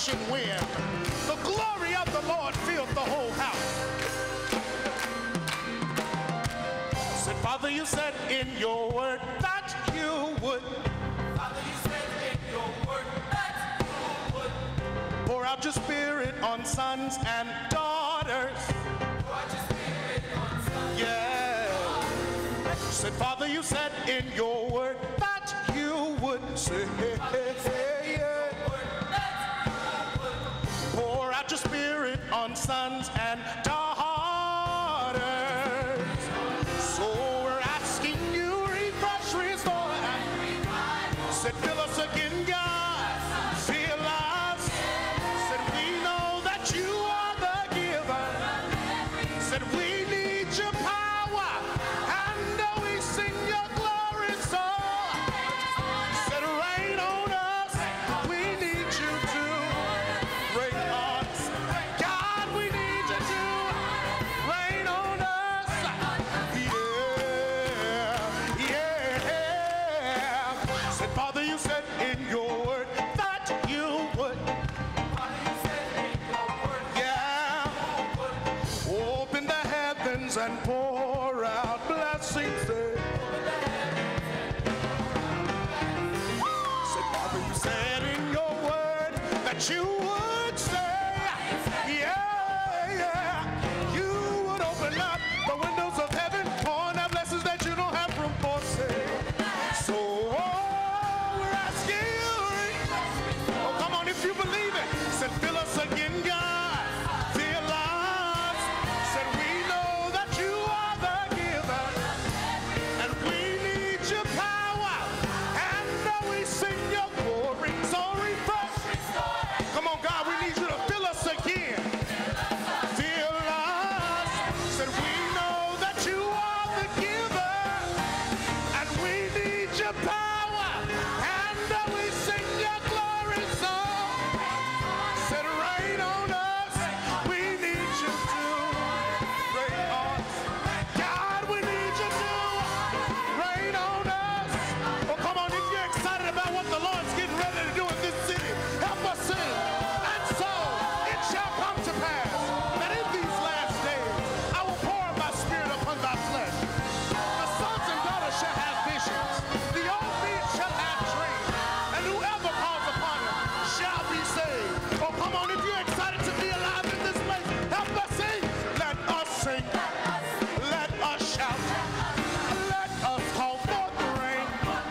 rushing wind. The glory of the Lord filled the whole house. Said, Father, you said in your word that you would. Father, you said in your word that you would pour out your spirit on sons and daughters. pour out your spirit on sons. Yeah. Said, Father, you said in your word that you would say, pour out your spirit on sons and daughters. So we're asking you, refresh, restore, and said, fill us again, God. Fill us. Said, we know that you are the giver. Said, we need your power, and we sing your glory song. Said, rain on us. We need you to rain on us. God, we need you to rain on us. Yeah, yeah. Said, Father, you said in your word that you would. Yeah. Open the heavens and pour out blessings. Said, Father, you said in your word that you would say, yeah, yeah, you would open up the windows of heaven, pouring out blessings that you don't have room for. Say, so we're asking you, oh, come on, if you believe it. Said, fill us again, God. Fill us. Said, we know that you are the giver, and we need your power, and we sing your glory. So refresh. Come on, God, we need you to fill us again. Fill us. Said, we know that you are the giver, and we need your power, and we sing your glory song. Said, rain on us. We need you to rain on us. God, we need you to rain on us. Oh, come on, if you're excited about what the Lord's getting ready to do in this city, help us sing. And so it shall come to pass that in these last days I will pour out my spirit upon thy flesh. The sons and daughters shall have visions. The old men shall have dreams. And whoever calls upon him shall be saved. Oh, come on, if you're excited to be alive in this place, help us sing. Let us sing. Let us shout. Let us call forth the rain.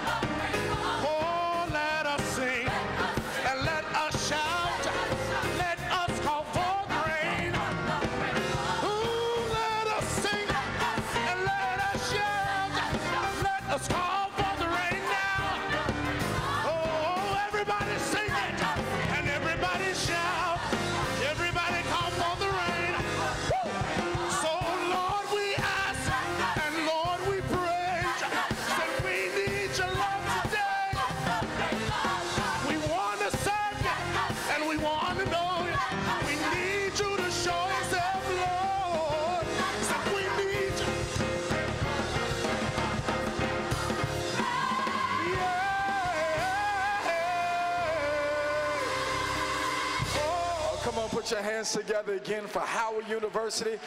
Oh, let us sing. And let us shout. Let us call forth rain. Ooh, let us sing. And let us shout. Let us call forth the rain now. Oh, everybody sing it. And everybody shout. Everybody call for the rain. Woo! So Lord we ask, and Lord we praise, that we need your love today. We want to serve you, and we want to know you. We need you to show yourself, Lord. So we need you. Yeah. Come on, put your hands together again for Howard University.